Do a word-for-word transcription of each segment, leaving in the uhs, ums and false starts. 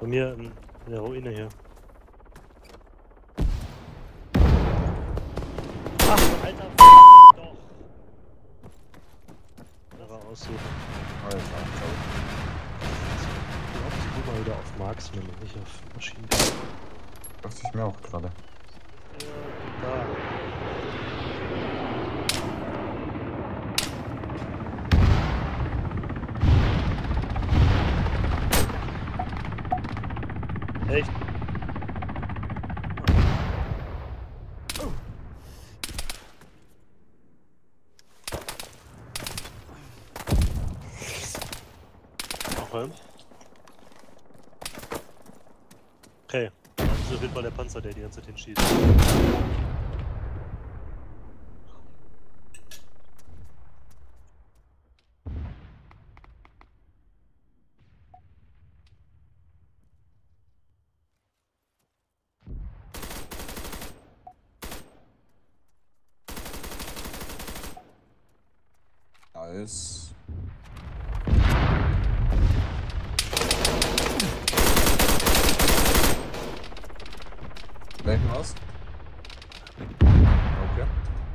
Bei mir in, in der Ruine hier. Ach, Alter, f*** doch! Da war aussuchen. Alter, Ich glaube, ich geh mal wieder auf Marksman und nicht auf Maschinen. dachte ich mir auch gerade. Ja, da. Echt? Okay. Okay. Das ist auf jeden Fall der Panzer, der die ganze Zeit hinschießt. Nice. Welchen was? Okay.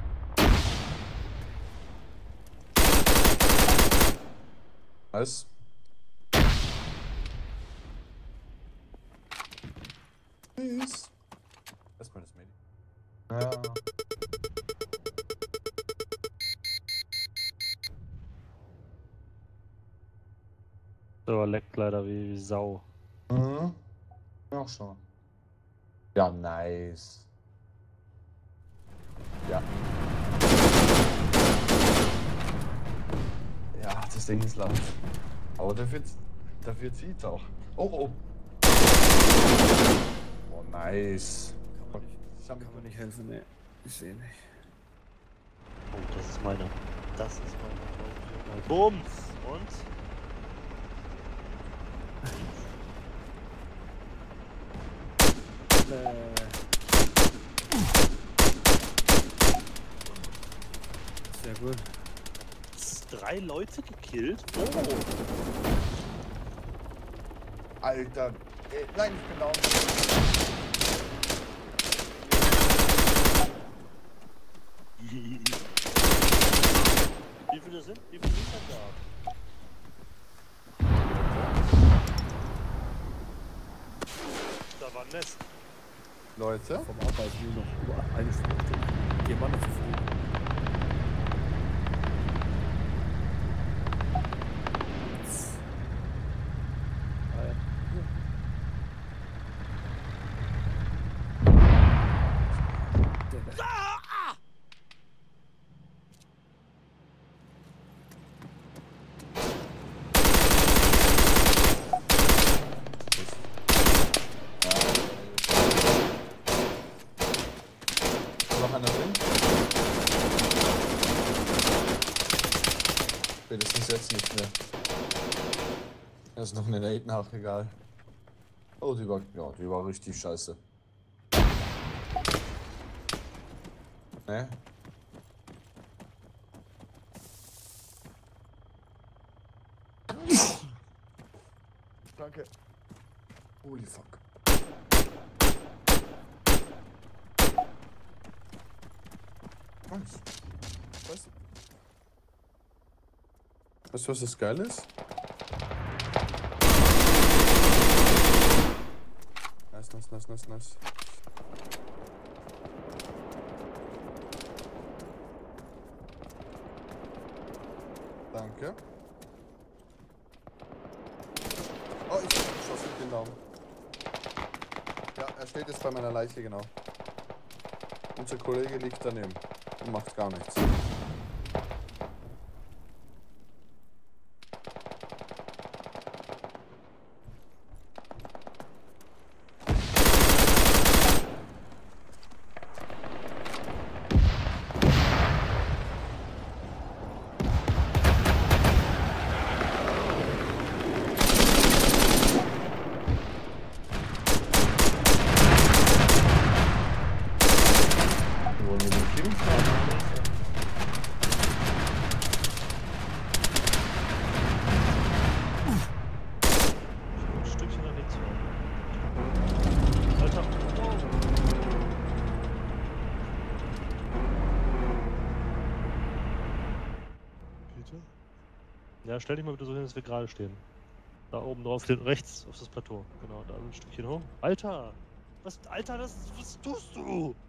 Nice. Nice. Erstmal das Medi. Ja. So, leckt leider wie, wie Sau. Mhm. Auch schon. Ja, nice. Ja. Ja, das Ding ist laut. Aber dafür, dafür zieht's auch. Oh, oh. Oh, nice. Kann man nicht, kann man nicht helfen, ne. Ich sehe nicht. Oh, das ist meine. Das ist meine. Bums! Und? Äh. Sehr gut. Drei Leute gekillt? Oh! Alter. Äh, nein, ich bin down. Wie viele sind? Wie viele sind denn da? Da war ein Nest. Leute. Vom Arbeiten nur noch über eine Stunde. Vier Mann zu früh. Noch einer drin? Spätestens jetzt nicht mehr. Da ist noch eine Nate nach, egal. Oh, die war, ja, die war richtig scheiße. Ne? Danke. Holy fuck. Nice. Weißt du? Weißt du, was das geil ist? Nice, nice, nice, nice, nice. Danke. Oh, ich schoss mit den Daumen. Ja, er steht jetzt bei meiner Leiche, genau. Unser Kollege liegt daneben und macht gar nichts. Wollen wir den Kill? Munition. Alter, wow. Peter? Ja, stell dich mal bitte so hin, dass wir gerade stehen. Da oben drauf, den, rechts auf das Plateau. Genau, da ein Stückchen hoch. Alter! Was, Alter, das, was tust du?